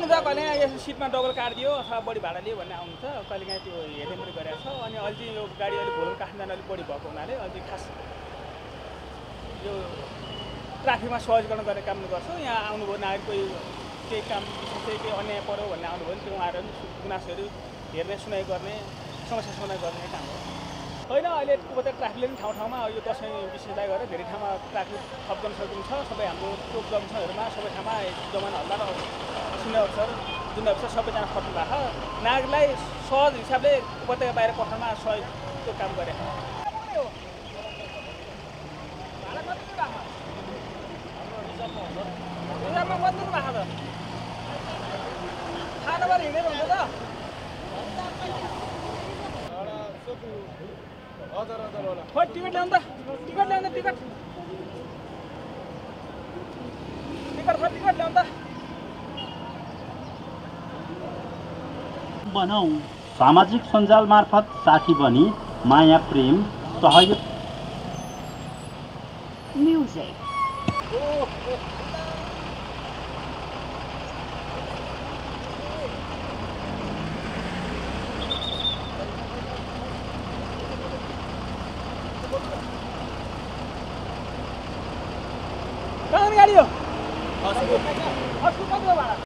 कहिले यो सिटमा डबल काटिदियो अथवा बढी भाडा लियो भन्ने आउनु छ कहिले काहीँ त्यो हेर्ने पनि गरेको छ अनि अहिले चाहिँ यो गाडी अलिक भोलुङ काठमाडौँ अलिक बढी भएको हुनाले अहिले खास यो ट्राफिकमा सहजीकरण गर्ने काम गर्छ यहाँ आउनुभयो नागरिक कोही केही काम विशेष केही अन्याय पऱ्यो भन्ने आउनुभयो भने त्यो आएर गुनासोहरू हेर्ने सुनाइ गर्ने समस्या समाधान गर्ने काम हो होइन अहिले कता ट्राफिकले पनि ठाउँ यो दसैँ विशेषलाई गरेर धेरै ठाउँमा ट्राफिक थप जनसरकुल छ सबै हाम्रो टोक जङ्सनहरूमा सबै ठाउँमा जमान हल्ला र शून्य अफसर जुन अफसर सबैजना खट्नु भएको छ नागरिकलाई सहज हिसाबले उपत्यका बाहिर पठाउनमा सहयोग काम गरे टिकट ल्याउँदा बनाऊ सामाजिक सञ्जाल मार्फत साथी बनी माया प्रेम सहयोग म्युजिक गाडी हो